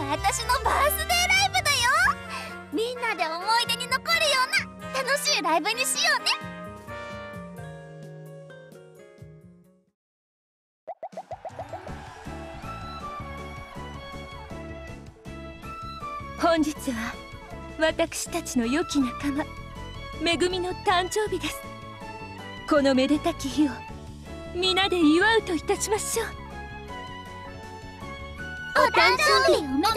私のバースデーライブだよ。みんなで思い出に残るような楽しいライブにしようね。 本日は私たちの良き仲間めぐみの誕生日です。このめでたき日を皆で祝うといたしましょう。 お誕生日おめでとうございます。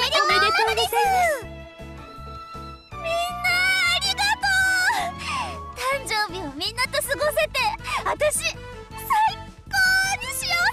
みんなありがとう。誕生日をみんなと過ごせて私最高に幸せだよ。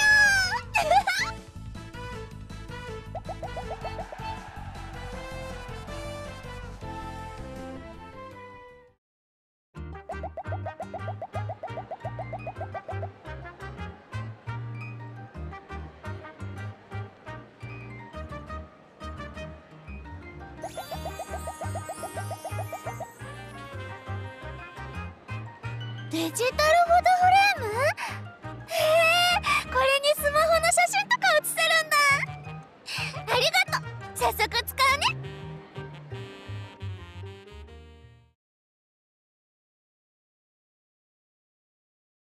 デジタルフォトフレーム？へえ、これにスマホの写真とか写せるんだ。ありがとう。早速使